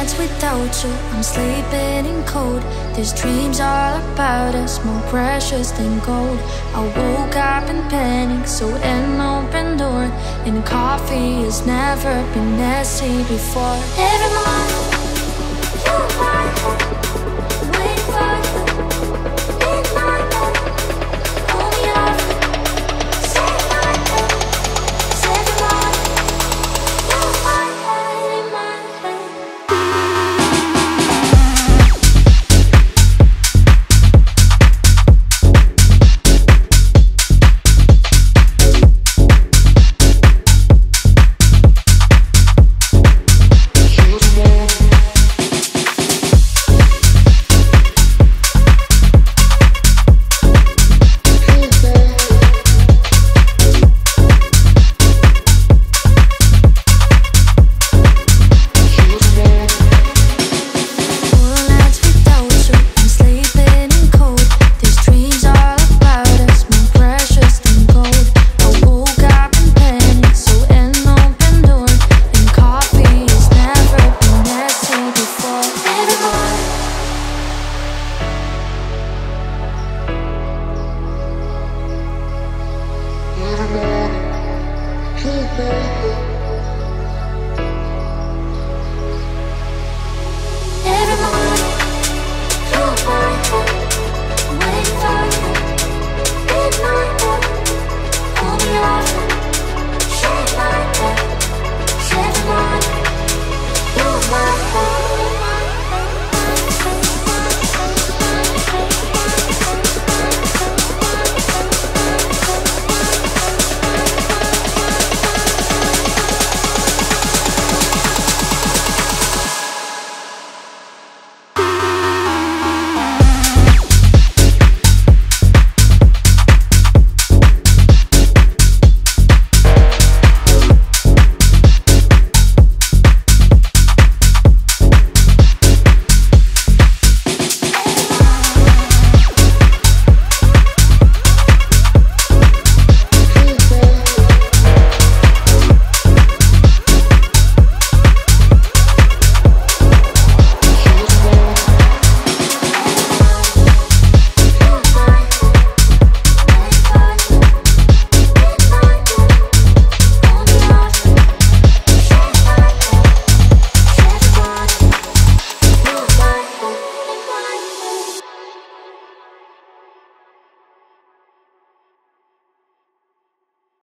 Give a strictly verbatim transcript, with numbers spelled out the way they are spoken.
nights without you, I'm sleeping in cold. These dreams all about us, more precious than gold. I woke up in panic, so an open door. And coffee has never been messy before. Every morning, you and my head, wait for you in my bed. Pull me off, save my head. Every morning, you and my head in my head. Every morning, you and my head.